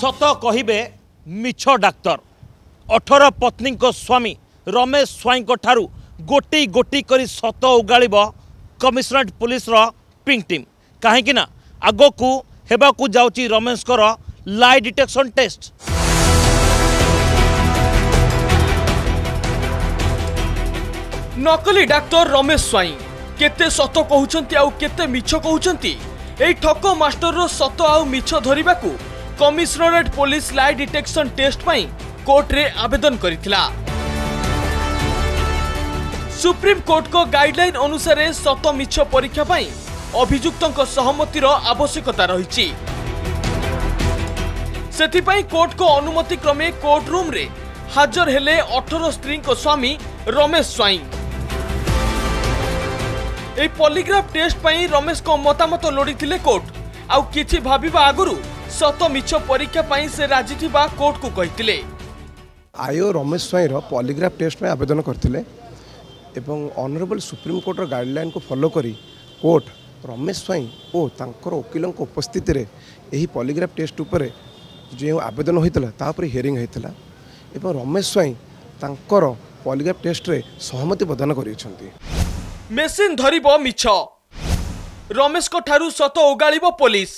सत कहिबे मिछ डाक्तर 18 पत्नी स्वामी रमेश स्वाई ठारू गोटी गोटी करी सत उगाड़ब कमिशनरेट पुलिस पिंक टीम कहीं आग को हेबाकू जाउची रमेश लाई डिटेक्शन टेस्ट। नकली डाक्तर रमेश स्वाई केते सत कहउचंती आउ केते मिछ कहउचंती एई ठक मास्टर रो सत आउ मिछ धरिबा को commissionerate police lie detection test पई कोर्ट रे आवेदन करिथिला। सुप्रीम कोर्ट को गाइडलाइन अनुसार सत मिछ परीक्षा पई अभियुक्तों सहमतिर आवश्यकता रही। सेथिपाई कोर्ट को अनुमति क्रमे कोर्ट रूम रे हाजर हेले 18 स्त्री को स्वामी रमेश स्वाई। ए पॉलीग्राफ टेस्ट पई रमेश को मतामत लोड़ी थिले कोर्ट आउ किछि भाबिबा आगुरु सत मिछ परीक्षा पई से राजी थिबा कोर्ट को कहिथिले। आयो रमेश स्वाई रो पॉलीग्राफ टेस्ट में आवेदन करथिले एवं ऑनरेबल सुप्रीम कोर्ट रो गाइडलाइन को फॉलो करी कोर्ट रमेश स्वाई और तांकर वकीलों उपस्थित रे एही पॉलीग्राफ टेस्ट ऊपर जो आवेदन होइतला तापर हियरिंग होइतला एवं रमेश स्वाई तांकर पॉलीग्राफ टेस्ट रे सहमति प्रदान करिसंती। मेसिन धरिबो मिछ रमेश को ठारू सत उगालिबो पुलिस।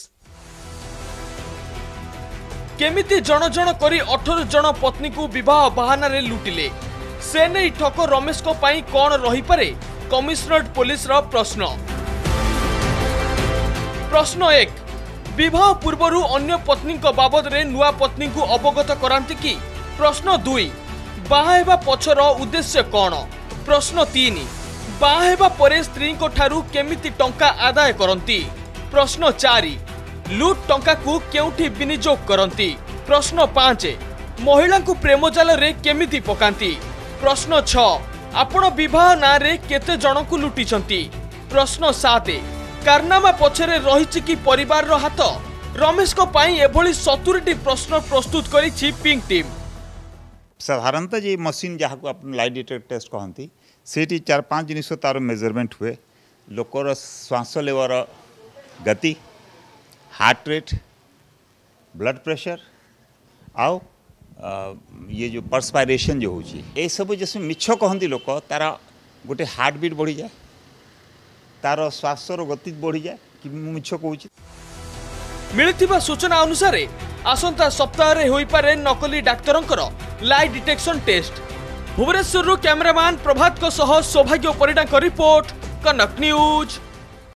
केमिति जण जण करी 18 जण पत्नी को विवाह बहाना रे लुटिले से नहीं ठक रमेश को पाई कौन रही पारे कमिशनरेट पुलिस रो प्रश्न। प्रश्न 1 विवाह पूर्वरु अन्य पत्नी को बाबद रे नुआ पत्नी को अवगत करांती कि। प्रश्न 2 बाहेबा पछर उद्देश्य कौन। प्रश्न 3 बाहेबा परे स्त्री को ठारू केमिति टंका आदाय करंती। प्रश्न 4 लूट टंका को केउठी विनियोग करंती। प्रश्न 5 महिला को प्रेम जाल रे केमिति पकांती। प्रश्न 6 आपण विवाह ना रे केते जण को लुटिछंती। प्रश्न 7 कारनामा पछरे रहिछि कि परिवार रो हाथ। रमेश को पाई एभली 70टी प्रश्न प्रस्तुत करिछि पिंक टीम। साधारणतः जे मशीन जहाँ को अपन लाई डिटेक्टर टेस्ट कहती सेठी 4-5 जिनिस तार मेजरमेंट हुए लोकर श्वास लेवर गति हार्ट रेट ब्लड प्रेशर आउ ये जो परस्पायरेशन जो होची ए सब जैसे मिछ कहती लोक तार गोटे हार्ट बीट बढ़ी जाए तार श्वास गति बढ़ी जाए कि मिछ कहूँ। मिलिथिबा सूचना अनुसार आसंता सप्ताह रे होई पारे नकली डाक्तरंकर लाई डिटेक्शन टेस्ट। भुवनेश्वर कैमरामैन प्रभात को सह सौभाग्य परिडा रिपोर्ट कनक न्यूज।